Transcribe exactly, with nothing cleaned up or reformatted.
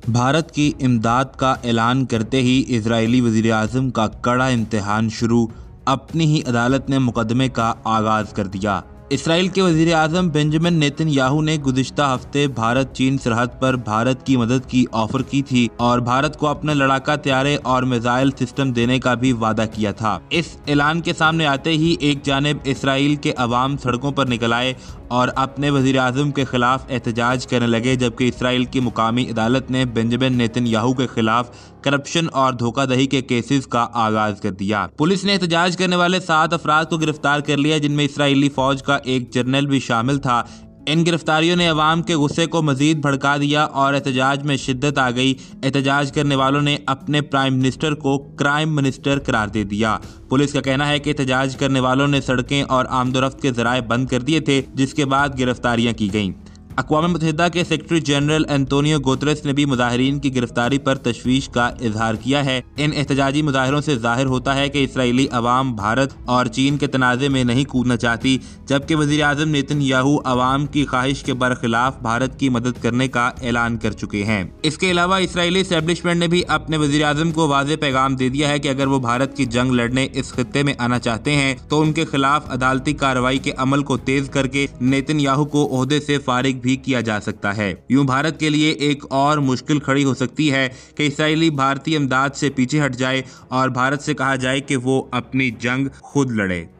भारत की इमदाद का ऐलान करते ही इजरायली वज़ीर-ए-आज़म का कड़ा इम्तिहान शुरू। अपनी ही अदालत ने मुकदमे का आगाज कर दिया। इसराइल के वज़ीर-ए-आज़म बेंजामिन नेतन्याहू ने गुज़िश्ता हफ्ते भारत चीन सरहद पर भारत की मदद की ऑफर की थी और भारत को अपने लड़ाका तैयारे और मिसाइल सिस्टम देने का भी वादा किया था। इस ऐलान के सामने आते ही एक जानिब इसराइल के अवाम सड़कों पर निकल आए और अपने वज़ीर-ए-आज़म के खिलाफ एहतजाज करने लगे, जबकि इसराइल की मुकामी अदालत ने बेंजामिन नेतन्याहू के खिलाफ करप्शन और धोखाधड़ी के केसेस का आगाज कर दिया। पुलिस ने एहतजाज करने वाले सात अफराद को गिरफ्तार कर लिया, जिनमें इसराइली फौज का एक जनरल भी शामिल था। इन गिरफ्तारियों ने अवाम के गुस्से को मजीद भड़का दिया और एहतजाज में शिद्दत आ गई। एहतजाज करने वालों ने अपने प्राइम मिनिस्टर को क्राइम मिनिस्टर करार दे दिया। पुलिस का कहना है कि एहतजाज करने वालों ने सड़कें और आमदोरफ्त के जराए बंद कर दिए थे, जिसके बाद गिरफ्तारियां की गईं। अक़वाम मुत्तहिदा के सेक्रेटरी जनरल एंटोनियो गुतेरेस ने भी मुजाहिरीन की गिरफ्तारी पर तशवीश का इजहार किया है। इन एहतजाजी मुजाहिरों से जाहिर होता है कि इसराइली अवाम भारत और चीन के तनाज़े में नहीं कूदना चाहती, जबकि वज़ीर-ए-आज़म नेतन्याहू अवाम की ख्वाहिश के बरखिलाफ भारत की मदद करने का ऐलान कर चुके हैं। इसके अलावा इसराइली एस्टेब्लिशमेंट ने भी अपने वज़ीर-ए-आज़म को वाज़ेह पैगाम दे दिया है कि अगर वो भारत की जंग लड़ने इस खित्ते में आना चाहते हैं तो उनके खिलाफ अदालती कार्रवाई के अमल को तेज करके नेतन्याहू को ओहदे से फारिग भी किया जा सकता है। यूं भारत के लिए एक और मुश्किल खड़ी हो सकती है कि इसराइली भारतीय इमदाद से पीछे हट जाए और भारत से कहा जाए कि वो अपनी जंग खुद लड़े।